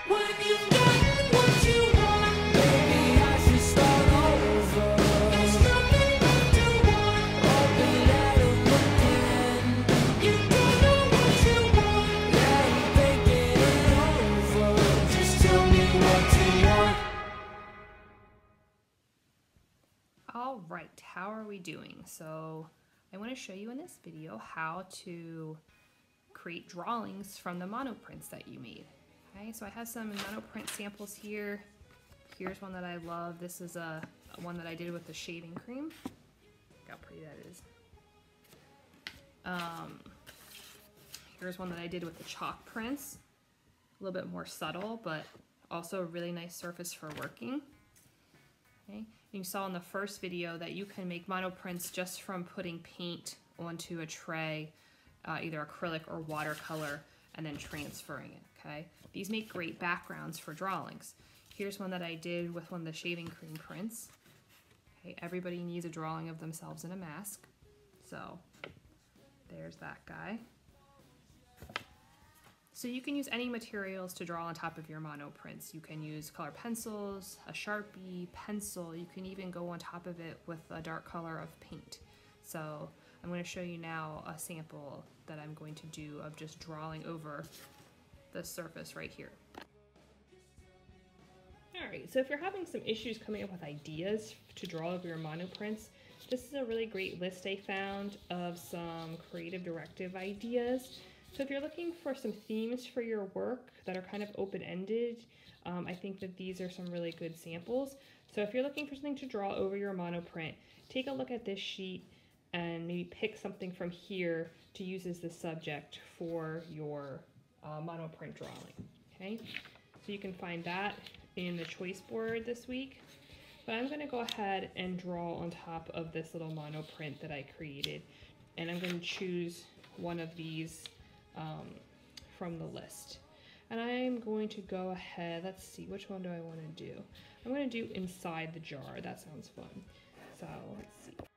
When you've got what you want, maybe I should start over. There's nothing left to want. Open that up again. You don't know what you want. Yeah, I'm thinking it over. Just tell me what you want. All right, how are we doing? So I want to show you in this video how to create drawings from the monoprints that you made. Okay, so I have some monoprint samples here. Here's one that I love. This is a one that I did with the shaving cream. Look how pretty that is. Here's one that I did with the chalk prints. A little bit more subtle, but also a really nice surface for working. Okay. And you saw in the first video that you can make monoprints just from putting paint onto a tray, either acrylic or watercolor, and then transferring it, okay? These make great backgrounds for drawings. Here's one that I did with one of the shaving cream prints. Okay, everybody needs a drawing of themselves in a mask. So there's that guy. So you can use any materials to draw on top of your monoprints. You can use color pencils, a Sharpie, pencil. You can even go on top of it with a dark color of paint. So I'm going to show you now a sample that I'm going to do of just drawing over the surface right here. Alright, so if you're having some issues coming up with ideas to draw over your monoprints, this is a really great list I found of some creative directive ideas. So if you're looking for some themes for your work that are kind of open-ended, I think that these are some really good samples. So if you're looking for something to draw over your monoprint, take a look at this sheet and maybe pick something from here to use as the subject for your monoprint drawing, okay? So you can find that in the choice board this week. But I'm gonna go ahead and draw on top of this little monoprint that I created. And I'm gonna choose one of these from the list. And I'm going to go ahead, let's see, which one do I want to do? I'm going to do inside the jar. That sounds fun. So let's see.